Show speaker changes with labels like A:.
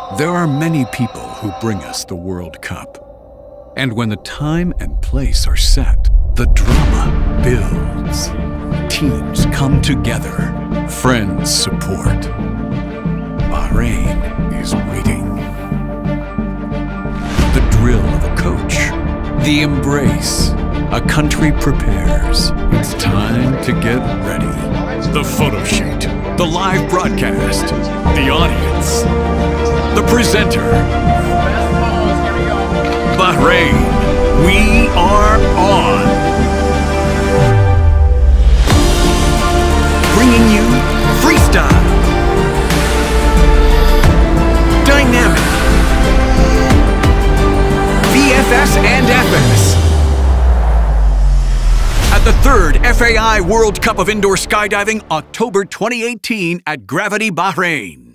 A: There are many people who bring us the World Cup. And when the time and place are set, the drama builds. Teams come together. Friends support. Bahrain is waiting. The drill of a coach. The embrace. A country prepares. It's time to get ready. The photo shoot. The live broadcast. The audience. The presenter. Bahrain, we are on. Bringing you freestyle, dynamic, VFS and FS. At the 3rd FAI World Cup of Indoor Skydiving, October 2018 at Gravity, Bahrain.